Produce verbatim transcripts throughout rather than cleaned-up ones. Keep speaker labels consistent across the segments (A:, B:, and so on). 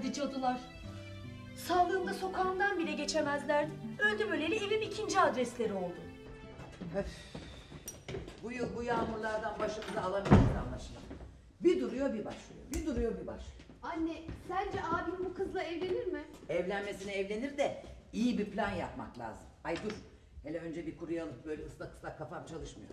A: verdi cadılar. Sağlığımda sokağımdan bile geçemezlerdi. Öldüm öleli evim ikinci adresleri oldu.
B: Öf. Bu yıl bu yağmurlardan başımızı alamayacağız anlaşılan. Bir duruyor bir başlıyor, bir duruyor bir başlıyor.
C: Anne, sence abim bu kızla evlenir mi?
B: Evlenmesine evlenir de iyi bir plan yapmak lazım. Ay dur, hele önce bir kuruyalım, böyle ıslak ıslak kafam çalışmıyor.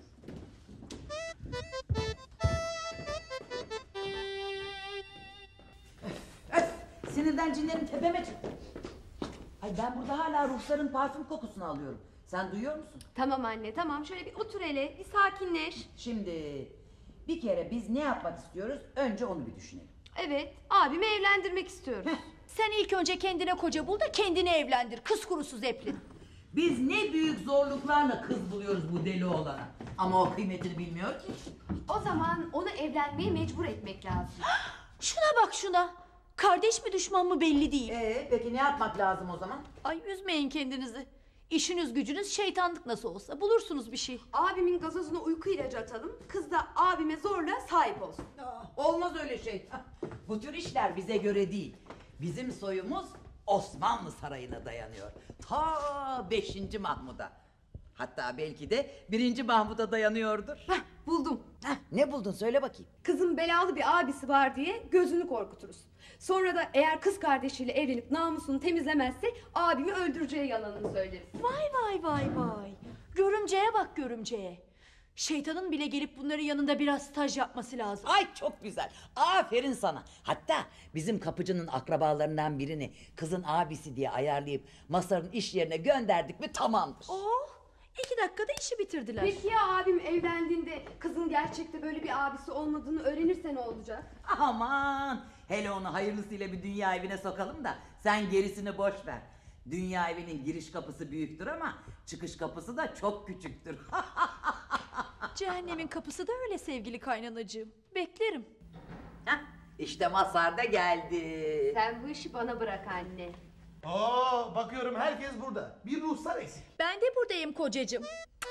B: Öf, öf, sinirden cinlerim tepeme çıktı. Ay ben burada hala ruhsarın parfüm kokusunu alıyorum. Sen duyuyor musun?
C: Tamam anne, tamam. Şöyle bir otur hele, bir sakinleş.
B: Şimdi bir kere biz ne yapmak istiyoruz? Önce onu bir düşünelim.
C: Evet, abimi evlendirmek istiyorum.
A: Sen ilk önce kendine koca bul da kendini evlendir. Kız kurusu Zeplin.
B: Biz ne büyük zorluklarla kız buluyoruz bu deli oğlana. Ama o kıymetini bilmiyor ki.
C: O zaman onu evlenmeye mecbur etmek lazım.
A: Şuna bak şuna. Kardeş mi düşman mı belli değil.
B: Ee, peki ne yapmak lazım o zaman?
A: Ay üzmeyin kendinizi. İşiniz gücünüz şeytanlık nasıl olsa bulursunuz bir şey.
C: Abimin gazozuna uyku ilacı atalım. Kız da abime zorla sahip olsun.
B: Aa, olmaz öyle şey. Bu tür işler bize göre değil. Bizim soyumuz Osmanlı Sarayı'na dayanıyor. Ta beşinci Mahmud'a. Hatta belki de birinci Mahmud'a dayanıyordur.
C: Heh, buldum.
B: Heh, ne buldun söyle bakayım.
C: Kızın belalı bir abisi var diye gözünü korkuturuz. Sonra da eğer kız kardeşiyle evlenip namusunu temizlemezse abimi öldüreceği yalanını söyleriz.
A: Vay vay vay vay. Görümceye bak görümceye. Şeytanın bile gelip bunların yanında biraz staj yapması lazım.
B: Ay çok güzel. Aferin sana. Hatta bizim kapıcının akrabalarından birini kızın abisi diye ayarlayıp Masar'ın iş yerine gönderdik mi tamamdır.
A: Oh, iki dakikada işi bitirdiler.
C: Peki ya abim evlendiğinde kızın gerçekte böyle bir abisi olmadığını öğrenirse ne olacak?
B: Aman hele onu hayırlısıyla bir dünya evine sokalım da sen gerisini boş ver. Dünya evinin giriş kapısı büyüktür ama çıkış kapısı da çok küçüktür.
A: Cehennemin kapısı da öyle sevgili kaynanacığım. Beklerim.
B: Heh, İşte Mazhar da geldi.
C: Sen bu işi bana bırak anne.
D: Oo, bakıyorum herkes burada. Bir ruhsar eksik.
A: Ben de buradayım kocacığım.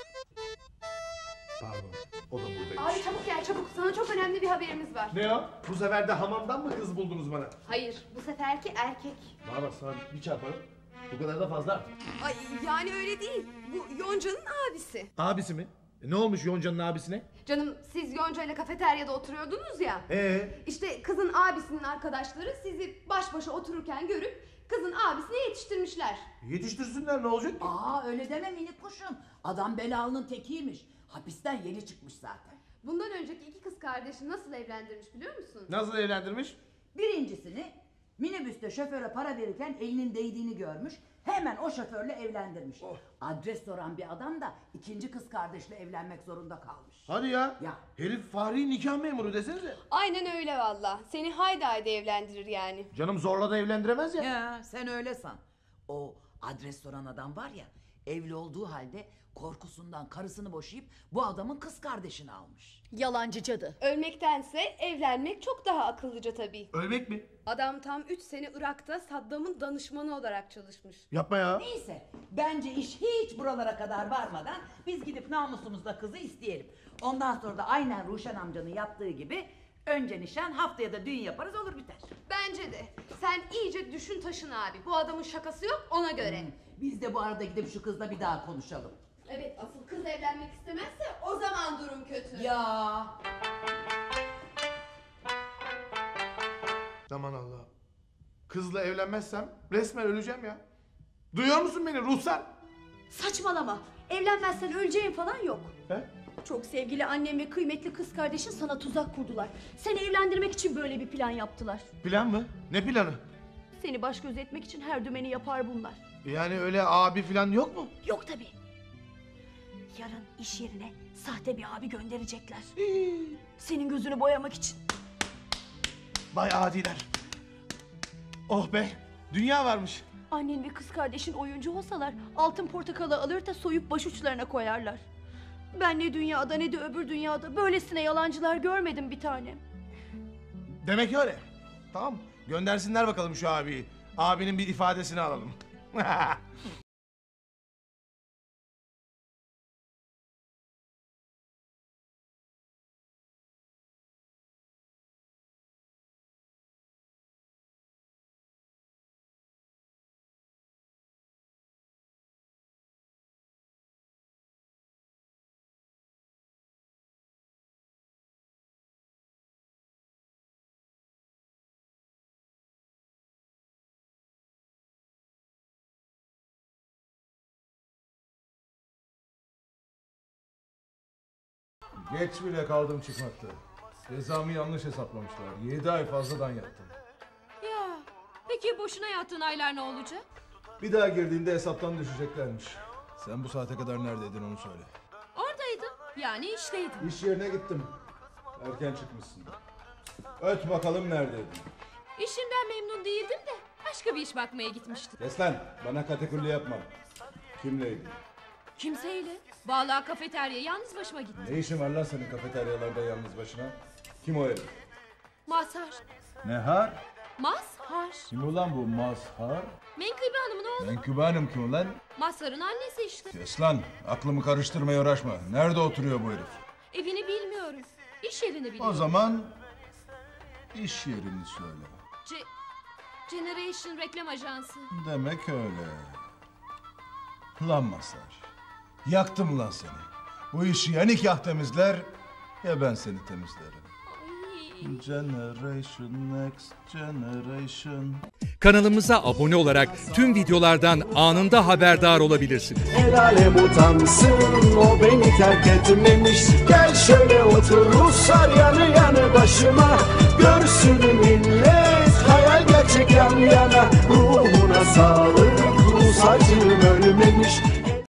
D: Pardon, o da buradaymış.
C: Abi çabuk gel çabuk, sana çok önemli bir haberimiz var.
D: Ne o? Bu sefer de hamamdan mı kız buldunuz bana?
C: Hayır, bu seferki erkek.
D: Bana bak sana bir çarparım. Bu kadar da fazla artık.
C: Ay yani öyle değil, bu Yonca'nın abisi.
D: Abisi mi? E, ne olmuş Yonca'nın abisine?
C: Canım siz Yonca ile kafeteryada oturuyordunuz ya.
D: Ee,
C: İşte kızın abisinin arkadaşları sizi baş başa otururken görüp kızın abisine yetiştirmişler.
D: yetiştirsinler ne olacak ki?
B: Aa öyle deme minik kuşum. Adam belalının tekiymiş. Hapisten yeni çıkmış zaten.
C: Bundan önceki iki kız kardeşi nasıl evlendirmiş biliyor musun?
D: Nasıl evlendirmiş?
B: Birincisini minibüste şoföre para verirken elinin değdiğini görmüş. Hemen o şoförle evlendirmiş.
D: Oh.
B: Adres soran bir adam da ikinci kız kardeşle evlenmek zorunda kalmış.
D: Hadi ya.
B: Ya.
D: Herif Fahri nikah memuru desenize.
C: Aynen öyle valla. Seni haydi haydi evlendirir yani.
D: Canım zorla da evlendiremez ya.
B: Ya sen öyle san. O adres soran adam var ya, evli olduğu halde korkusundan karısını boşayıp bu adamın kız kardeşini almış.
A: Yalancı cadı.
C: Ölmektense evlenmek çok daha akıllıca tabii.
D: Ölmek mi?
C: Adam tam üç sene Irak'ta Saddam'ın danışmanı olarak çalışmış.
D: Yapma ya.
B: Neyse bence iş hiç buralara kadar varmadan biz gidip namusumuzla kızı isteyelim. Ondan sonra da aynen Ruşen amcanın yaptığı gibi önce nişan haftaya da düğün yaparız olur biter.
C: Bence de. Sen iyice düşün taşın abi. Bu adamın şakası yok ona göre.
B: Hmm, Biz de bu arada gidip şu kızla bir daha konuşalım.
C: Evet asıl kız evlenmek istemezse o zaman durum kötü.
B: Ya
D: Aman Allah. Kızla evlenmezsem resmen öleceğim ya. Duyuyor musun beni ruhsar?
A: Saçmalama. Evlenmezsen öleceğin falan yok.
D: He?
A: Çok sevgili annem ve kıymetli kız kardeşin sana tuzak kurdular. Seni evlendirmek için böyle bir plan yaptılar.
D: Plan mı? Ne planı?
A: Seni baş göz etmek için her dümeni yapar bunlar.
D: Yani öyle abi falan yok mu?
A: Yok tabii. Yarın iş yerine sahte bir abi gönderecekler. Senin gözünü boyamak için.
D: Vay adiler. Oh be, dünya varmış.
A: Annen ve kız kardeşin oyuncu olsalar altın portakalı alır da soyup baş uçlarına koyarlar. Ben ne dünyada ne de öbür dünyada böylesine yalancılar görmedim bir tanem.
D: Demek öyle. Tamam, göndersinler bakalım şu abiyi. Abinin bir ifadesini alalım. Geç bile kaldım çıkmakta. Cezamı yanlış hesaplamışlar. Yedi ay fazladan yattım.
E: Ya peki boşuna yattığın aylar ne olacak?
D: Bir daha girdiğinde hesaptan düşeceklermiş. Sen bu saate kadar neredeydin onu söyle.
E: Oradaydım. Yani işteydim.
D: İş yerine gittim. Erken çıkmışsın. Öt bakalım neredeydin?
E: İşimden memnun değildim de başka bir iş bakmaya gitmiştim.
D: Kes lan, bana katekulli yapma. Kimleydin?
E: Kimseyle. Vallahi kafeteryaya yalnız başıma gittim.
D: Ne işin var lan senin kafeteryalarda yalnız başına? Kim o herif?
E: Mazhar.
D: Nehar?
E: Mazhar.
D: Kim ulan bu Mazhar?
E: Menkıbe Hanım'ın oğlu.
D: Menkıbe Hanım kim ulan?
E: Mazhar'ın annesi işte.
D: Kes lan, aklımı karıştırmaya uğraşma. Nerede oturuyor bu herif?
E: Evini bilmiyorum. İş yerini biliyorum.
D: O zaman iş yerini söyle.
E: Ce- Generation reklam ajansı.
D: Demek öyle. Lan Mazhar, yaktım lan seni. Bu işi ya nikah temizler ya ben seni temizlerim.
E: Ay.
D: Generation next generation.
F: Kanalımıza abone olarak tüm videolardan anında haberdar olabilirsiniz.
G: El alem utansın, o beni terk etmemiş. Gel şöyle otur Ruslar yanı yanı başıma. Görsün millet hayal gerçek yan yana. Ruhuna sağlık, Rus acım ölmemiş.